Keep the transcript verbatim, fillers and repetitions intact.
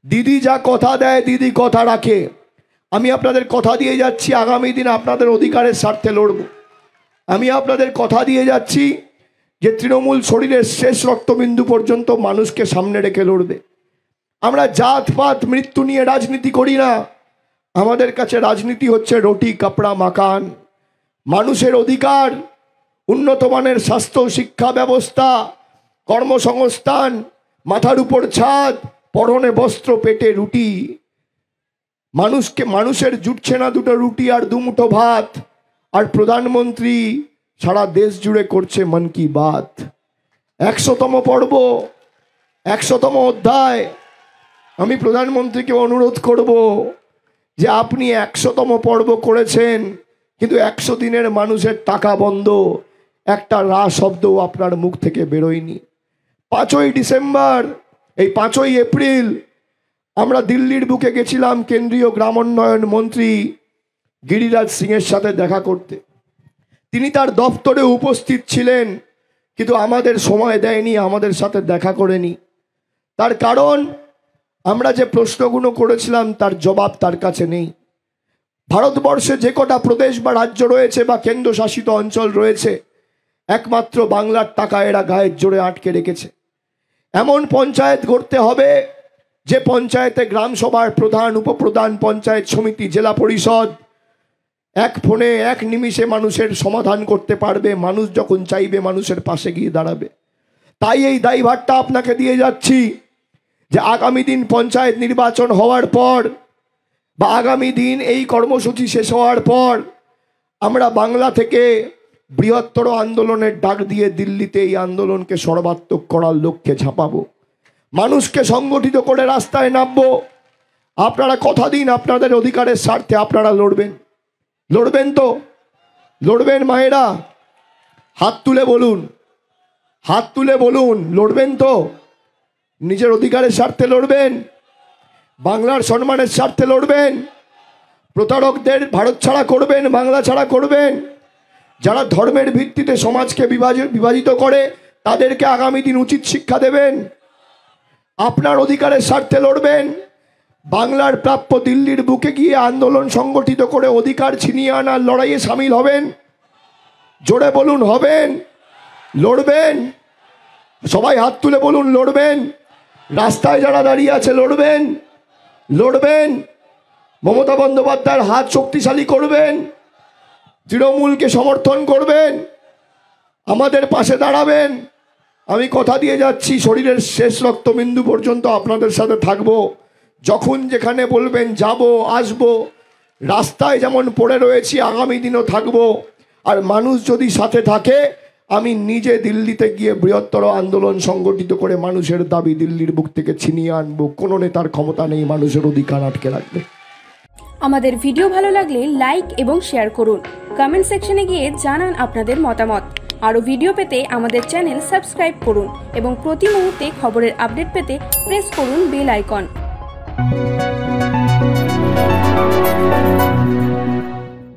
দিদি যা কথা দেয় দিদি কথা রাখে। আমি আপনাদের কথা দিয়ে যাচ্ছি আগামী দিন আপনাদের অধিকারের স্বার্থে লড়ব। আমি আপনাদের কথা দিয়ে যাচ্ছি যে তৃণমূল শরীরের শেষ রক্তবিন্দু পর্যন্ত মানুষকে সামনে রেখে লড়বে। আমরা জাত পাত মৃত্যু নিয়ে রাজনীতি করি না। আমাদের কাছে রাজনীতি হচ্ছে রুটি কাপড়া মাকান, মানুষের অধিকার, উন্নত মানের স্বাস্থ্য শিক্ষা ব্যবস্থা, কর্মসংস্থান, মাথার উপর ছাদ, পরনে বস্ত্র, পেটে রুটি। মানুষকে মানুষের জুটছে না দুটো রুটি আর দুমুঠো ভাত, আর প্রধানমন্ত্রী সারা দেশ জুড়ে করছে মন কি বাত। একশোতম পর্ব, একশোতম অধ্যায়। আমি প্রধানমন্ত্রীকে অনুরোধ করব যে আপনি একশোতম পর্ব করেছেন, কিন্তু একশো দিনের মানুষের টাকা বন্ধ, একটা রা শব্দও আপনার মুখ থেকে বেরোয়নি। পাঁচই ডিসেম্বর, এই পাঁচই এপ্রিল আমরা দিল্লির বুকে গেছিলাম কেন্দ্রীয় গ্রামোন্নয়ন মন্ত্রী গিরিরাজ সিংয়ের সাথে দেখা করতে। তিনি তার দপ্তরে উপস্থিত ছিলেন, কিন্তু আমাদের সময় দেয়নি, আমাদের সাথে দেখা করেনি। তার কারণ আমরা যে প্রশ্নগুলো করেছিলাম তার জবাব তার কাছে নেই। ভারতবর্ষে যে কটা প্রদেশ বা রাজ্য রয়েছে বা কেন্দ্রশাসিত অঞ্চল রয়েছে, একমাত্র বাংলার টাকা এরা গায়ের জোরে আটকে রেখেছে। এমন পঞ্চায়েত গড়তে হবে যে পঞ্চায়েতে গ্রাম সভার প্রধান, উপপ্রধান, পঞ্চায়েত সমিতি, জেলা পরিষদ এক ফোনে এক নিমিষে মানুষের সমাধান করতে পারবে। মানুষ যখন চাইবে মানুষের পাশে গিয়ে দাঁড়াবে। তাই এই দায়ভারটা আপনাকে দিয়ে যাচ্ছি যে আগামী দিন পঞ্চায়েত নির্বাচন হওয়ার পর বা আগামী দিন এই কর্মসূচি শেষ হওয়ার পর আমরা বাংলা থেকে বৃহত্তর আন্দোলনের ডাক দিয়ে দিল্লিতে এই আন্দোলনকে সর্বাত্মক করার লক্ষ্যে ঝাঁপাবো। মানুষকে সংগঠিত করে রাস্তায় নামবো। আপনারা কথা দিন আপনাদের অধিকারের স্বার্থে আপনারা লড়বেন। লড়বেন তো? লড়বেন মায়েরা? হাত তুলে বলুন, হাত তুলে বলুন, লড়বেন তো? নিজের অধিকারের স্বার্থে লড়বেন? বাংলার সম্মানের স্বার্থে লড়বেন? প্রতারকদের ভারত ছাড়া করবেন, বাংলা ছাড়া করবেন? যারা ধর্মের ভিত্তিতে সমাজকে বিভাজিত করে তাদেরকে আগামী দিন উচিত শিক্ষা দেবেন? আপনার অধিকারের স্বার্থে লড়বেন? বাংলার প্রাপ্য দিল্লির বুকে গিয়ে আন্দোলন সংগঠিত করে অধিকার ছিনিয়ে আনার লড়াইয়ে সামিল হবেন? জোরে বলুন, হবেন? লড়বেন? সবাই হাত তুলে বলুন, লড়বেন? রাস্তায় যারা দাঁড়িয়ে আছে লড়বেন? লড়বেন? মমতা বন্দ্যোপাধ্যায়ের হাত শক্তিশালী করবেন? তৃণমূলকে সমর্থন করবেন? আমাদের পাশে দাঁড়াবেন? আমি কথা দিয়ে যাচ্ছি শরীরের শেষ রক্তবিন্দু পর্যন্ত আপনাদের সাথে থাকবো। যখন যেখানে বলবেন যাব, আসব। রাস্তায় যেমন পড়ে রয়েছি আগামী দিনও থাকবো। আর মানুষ যদি সাথে থাকে আমি নিজে দিল্লিতে গিয়ে বৃহত্তর আন্দোলন সংগঠিত করে মানুষের দাবি দিল্লির বুক থেকে ছিনিয়ে আনবো। কোনো নেতার ক্ষমতা নেই মানুষের অধিকার আটকে রাখবে। আমাদের ভিডিও ভালো লাগলে লাইক এবং শেয়ার করুন। কমেন্ট সেকশনে গিয়ে জানান আপনাদের মতামত। আরও ভিডিও পেতে আমাদের চ্যানেল সাবস্ক্রাইব করুন এবং প্রতি মুহূর্তে খবরের আপডেট পেতে প্রেস করুন বেল আইকন।